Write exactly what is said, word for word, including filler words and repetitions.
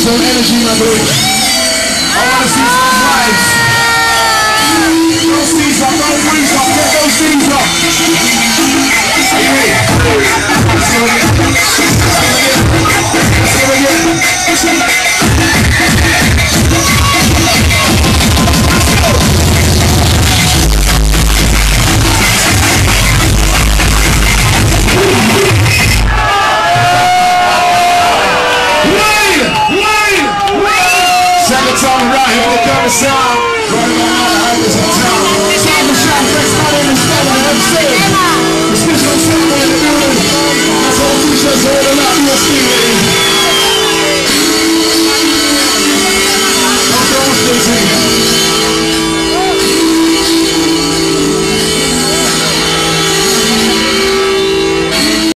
some energy, my boy. I wanna see some lights. Those seats up, those wings up, get those seats up. Are you ready? Let's go again. Let's go again. Let's go again. Second time around here with the current sound. Right about now, the hype is on town. Time to shine, next time in the style of the M C. The special sound in the building. That's all t-shirts all around U S C, ladies.